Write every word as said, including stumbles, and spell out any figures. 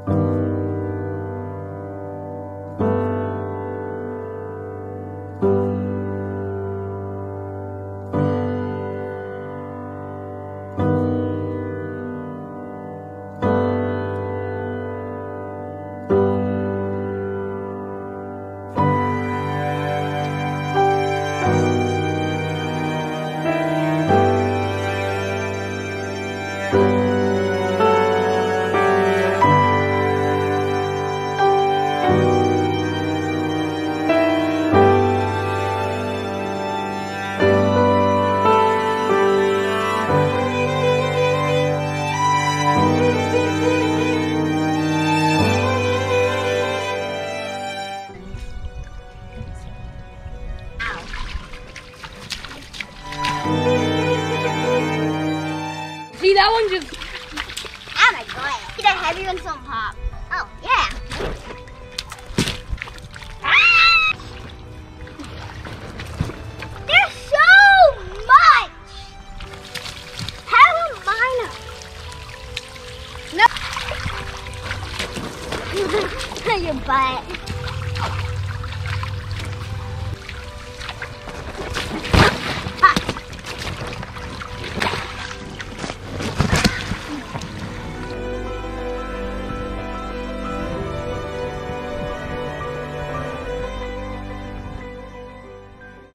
See, that one just... Oh my god. Get a heavy one, some pop. Oh, yeah. Ah! There's so much. How am I not? No. Your butt.